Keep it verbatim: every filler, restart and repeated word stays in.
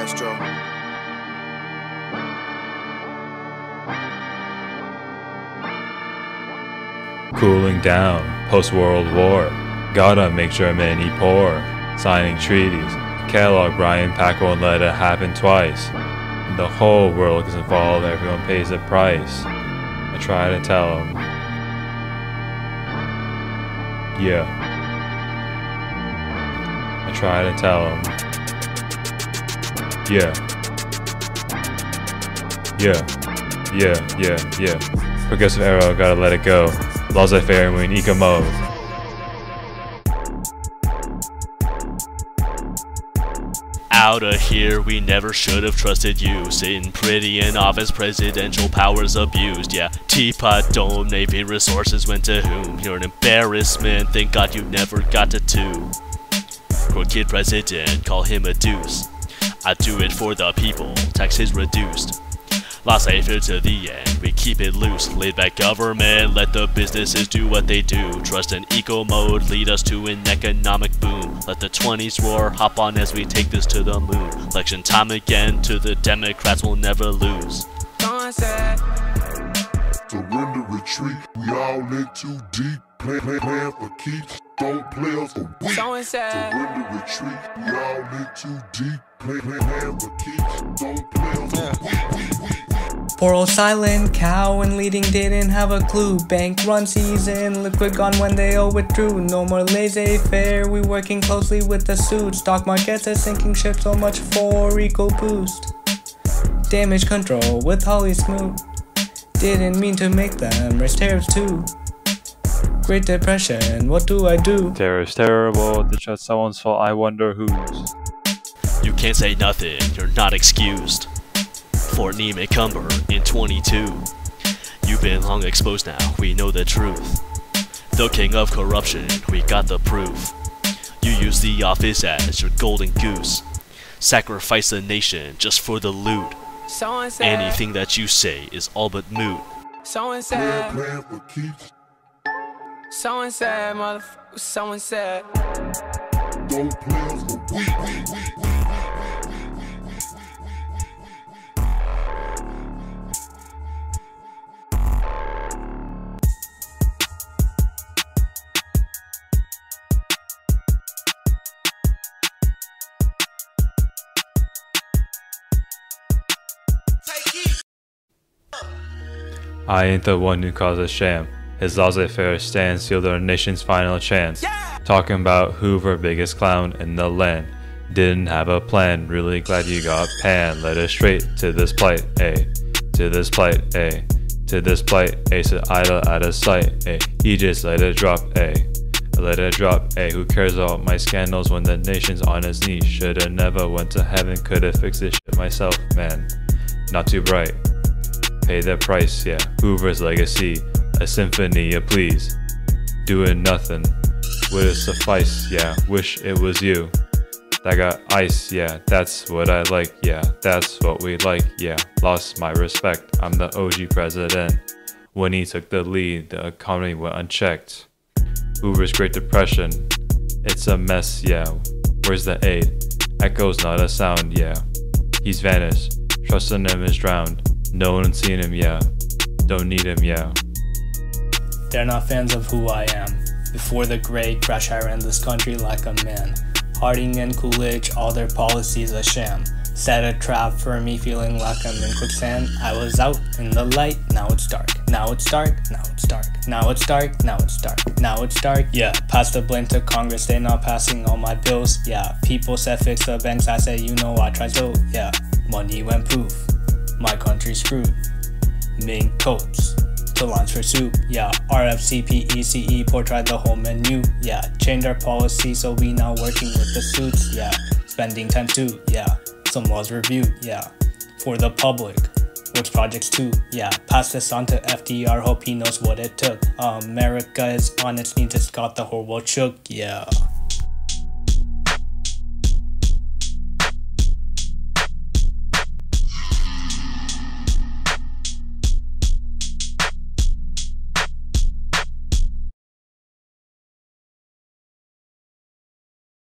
Maestro. Cooling down, post-World War. Gotta make Germany poor. Signing treaties. Catalog Brian Pack won't let it happen twice. The whole world gets involved, everyone pays the price. I try to tell him. Yeah. I try to tell him. Yeah. Yeah. Yeah, yeah, yeah. Progressive era, gotta let it go. Laissez-faire, we're in eco mode. Outta here, we never should have trusted you. Sitting pretty in office, presidential powers abused. Yeah, Teapot Dome, Navy resources went to whom? You're an embarrassment, thank God you never got to two. Crooked president, call him a deuce. I do it for the people, taxes reduced. Laissez-faire to the end, we keep it loose. Laid back government, let the businesses do what they do. Trust in eco mode, lead us to an economic boom. Let the twenties roar, hop on as we take this to the moon. Election time again, to the Democrats we'll never lose. Surrender, retreat, we all in too deep. Plan, plan, plan for keeps, don't play us for weak. Surrender, retreat, we all in too deep. Plan, plan, plan for keeps, don't play us for weak, weak, weak. Poor old silent cow and leading didn't have a clue. Bank run season, liquid gone when they all withdrew. No more laissez-faire, we working closely with the suits. Stock markets are sinking ship, so much for eco boost. Damage control with Holly Smoot. Didn't mean to make them raise tariffs too. Great Depression, what do I do? Terror's terrible, it's just someone's fault, I wonder whose. You can't say nothing, you're not excused. Fort Neiman Cumber in twenty-two. You've been long exposed now, we know the truth. The king of corruption, we got the proof. You use the office as your golden goose. Sacrifice the nation just for the loot. Anything that you say is all but moot. Someone said, plan for keeps. Someone said, motherfucker, someone said, don't play us for weak, weak, weak, weak. I ain't the one who caused a sham. His laissez-faire stance sealed our nation's final chance. Yeah. Talking about Hoover, biggest clown in the land. Didn't have a plan, really glad you got panned. Led us straight to this plight, ayy. To this plight, ayy. To this plight, ayy. So idle out of sight, ayy. He just let it drop, ayy. Let it drop, ayy. Who cares about my scandals when the nation's on its knees? Shoulda never went to heaven, coulda fixed this shit myself, man. Not too bright. Pay the price, yeah. Hoover's legacy, a symphony of please. Doing nothing, would it suffice, yeah. Wish it was you that got ice, yeah. That's what I like, yeah. That's what we like, yeah. Lost my respect, I'm the O G president. When he took the lead, the economy went unchecked. Hoover's Great Depression, it's a mess, yeah. Where's the aid? Echo's not a sound, yeah. He's vanished, trust in him is drowned. No one's seen him, yeah. Don't need him, yeah. They're not fans of who I am. Before the great crash, I ran this country like a man. Harding and Coolidge, all their policies a sham. Set a trap for me, feeling like I'm in quicksand. I was out in the light, now it's dark. Now it's dark, now it's dark. Now it's dark, now it's dark. Now it's dark, yeah. Pass the blame to Congress, they not passing all my bills, yeah. People said fix the banks, I said you know I tried to, yeah. Money went poof. My country screwed. Mink coats to launch for soup, yeah. R F C P E C E portray the whole menu, yeah. Change our policy so we now working with the suits, yeah. Spending time too, yeah. Some laws reviewed, yeah. For the public, which projects too, yeah. Pass this on to F D R, hope he knows what it took. America is on its knees, it's got the whole world shook, yeah.